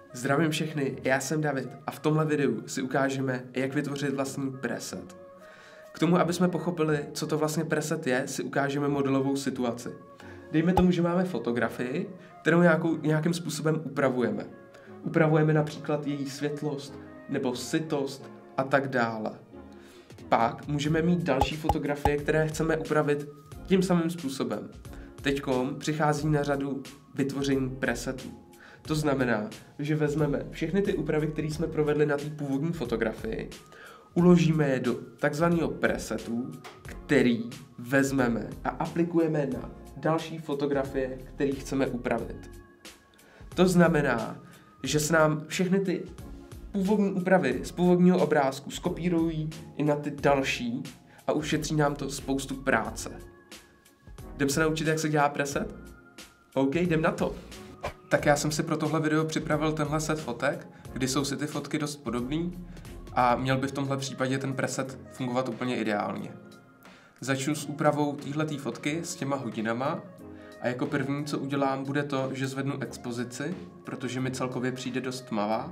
Zdravím všechny, já jsem David a v tomhle videu si ukážeme, jak vytvořit vlastní preset. K tomu, aby jsme pochopili, co to vlastně preset je, si ukážeme modelovou situaci. Dejme tomu, že máme fotografii, kterou nějakým způsobem upravujeme. Upravujeme například její světlost nebo sytost a tak dále. Pak můžeme mít další fotografie, které chceme upravit tím samým způsobem. Teďkom přichází na řadu vytvoření presetů. To znamená, že vezmeme všechny ty úpravy, které jsme provedli na té původní fotografii, uložíme je do takzvaného presetu, který vezmeme a aplikujeme na další fotografie, které chceme upravit. To znamená, že se nám všechny ty původní úpravy z původního obrázku skopírují i na ty další a ušetří nám to spoustu práce. Jdem se naučit, jak se dělá preset? OK, jdem na to. Tak já jsem si pro tohle video připravil tenhle set fotek, kdy jsou si ty fotky dost podobný a měl by v tomhle případě ten preset fungovat úplně ideálně. Začnu s úpravou téhletý fotky s těma hodinama a jako první, co udělám, bude to, že zvednu expozici, protože mi celkově přijde dost tmavá.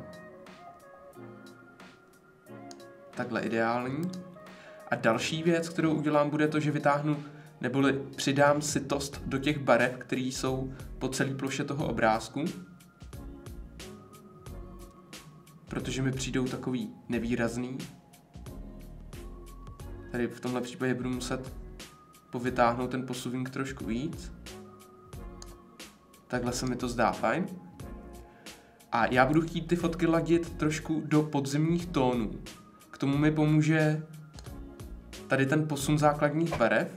Takhle ideální. A další věc, kterou udělám, bude to, že vytáhnu neboli přidám sytost do těch barev, které jsou po celé ploše toho obrázku, protože mi přijdou takový nevýrazný. Tady v tomhle případě budu muset povytáhnout ten posuvník trošku víc. Takhle se mi to zdá fajn. A já budu chtít ty fotky ladit trošku do podzimních tónů. K tomu mi pomůže tady ten posun základních barev.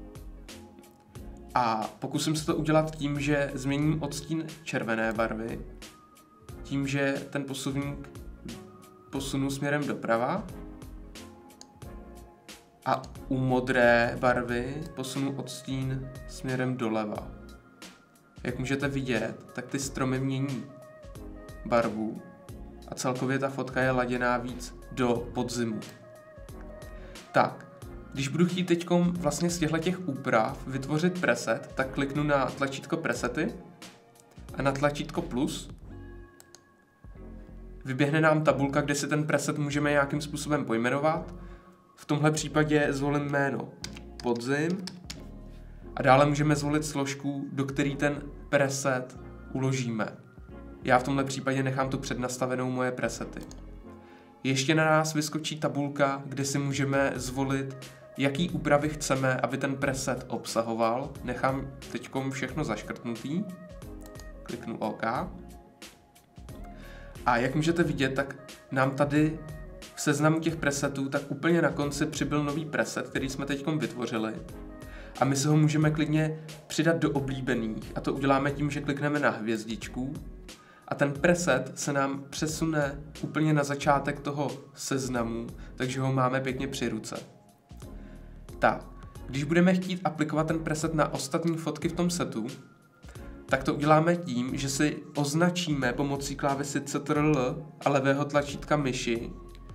A pokusím se to udělat tím, že změním odstín červené barvy, tím, že ten posuvník posunu směrem doprava a u modré barvy posunu odstín směrem doleva. Jak můžete vidět, tak ty stromy mění barvu a celkově ta fotka je laděná víc do podzimu. Tak. Když budu chtít teďkom vlastně z těch úprav vytvořit preset, tak kliknu na tlačítko presety a na tlačítko plus. Vyběhne nám tabulka, kde si ten preset můžeme nějakým způsobem pojmenovat. V tomhle případě zvolím jméno podzim a dále můžeme zvolit složku, do který ten preset uložíme. Já v tomhle případě nechám tu přednastavenou moje presety. Ještě na nás vyskočí tabulka, kde si můžeme zvolit, jaký úpravy chceme, aby ten preset obsahoval. Nechám teďkom všechno zaškrtnutý. Kliknu OK. A jak můžete vidět, tak nám tady v seznamu těch presetů tak úplně na konci přibyl nový preset, který jsme teďkom vytvořili. A my si ho můžeme klidně přidat do oblíbených. A to uděláme tím, že klikneme na hvězdičku. A ten preset se nám přesune úplně na začátek toho seznamu, takže ho máme pěkně při ruce. Tak, když budeme chtít aplikovat ten preset na ostatní fotky v tom setu, tak to uděláme tím, že si označíme pomocí klávesy Ctrl a levého tlačítka myši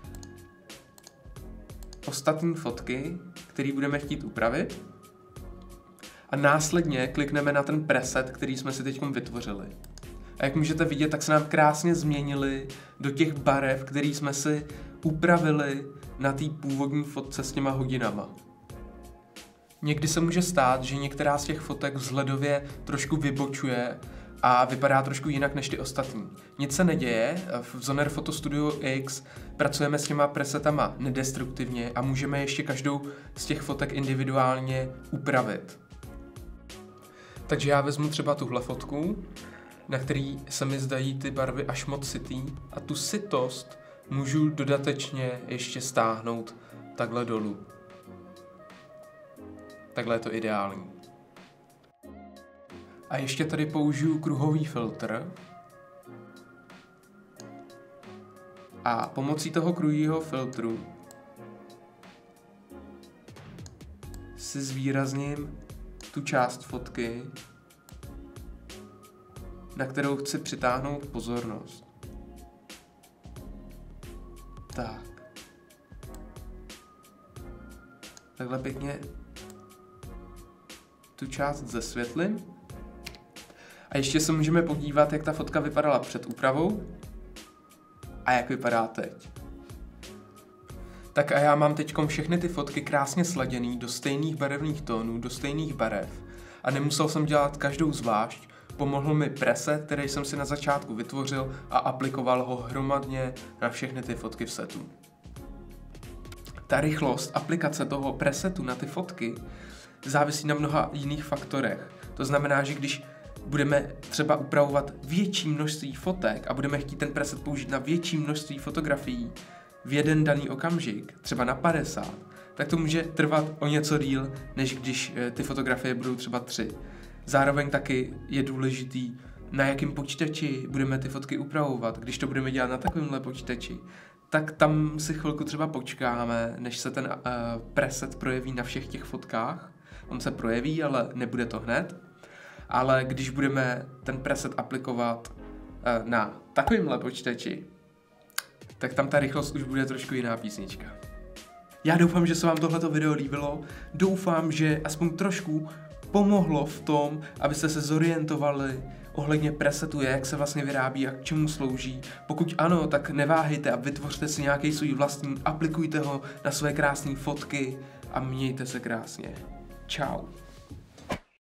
ostatní fotky, které budeme chtít upravit. A následně klikneme na ten preset, který jsme si teď vytvořili. A jak můžete vidět, tak se nám krásně změnily do těch barev, které jsme si upravili na té původní fotce s těma hodinama. Někdy se může stát, že některá z těch fotek vzhledově trošku vybočuje a vypadá trošku jinak než ty ostatní. Nic se neděje, v Zoner Photo Studio X pracujeme s těma presetama nedestruktivně a můžeme ještě každou z těch fotek individuálně upravit. Takže já vezmu třeba tuhle fotku, na který se mi zdají ty barvy až moc sytý a tu sytost můžu dodatečně ještě stáhnout takhle dolů. Takhle je to ideální. A ještě tady použiju kruhový filtr a pomocí toho kruhového filtru si zvýrazním tu část fotky, na kterou chci přitáhnout pozornost. Tak. Takhle pěkně tu část zesvětlím. A ještě se můžeme podívat, jak ta fotka vypadala před úpravou a jak vypadá teď. Tak a já mám teďkom všechny ty fotky krásně sladěný do stejných barevných tónů, do stejných barev a nemusel jsem dělat každou zvlášť. Pomohl mi preset, který jsem si na začátku vytvořil a aplikoval ho hromadně na všechny ty fotky v setu. Ta rychlost aplikace toho presetu na ty fotky závisí na mnoha jiných faktorech. To znamená, že když budeme třeba upravovat větší množství fotek a budeme chtít ten preset použít na větší množství fotografií v jeden daný okamžik, třeba na 50, tak to může trvat o něco díl, než když ty fotografie budou třeba 3. Zároveň taky je důležitý, na jakém počítači budeme ty fotky upravovat. Když to budeme dělat na takovémhle počítači, tak tam si chvilku třeba počkáme, než se ten preset projeví na všech těch fotkách. On se projeví, ale nebude to hned. Ale když budeme ten preset aplikovat na takovémhle počítači, tak tam ta rychlost už bude trošku jiná písnička. Já doufám, že se vám tohleto video líbilo. Doufám, že aspoň trošku pomohlo v tom, abyste se zorientovali ohledně presetu, jak se vlastně vyrábí a k čemu slouží. Pokud ano, tak neváhejte a vytvořte si nějaký svůj vlastní, aplikujte ho na své krásné fotky a mějte se krásně. Čau.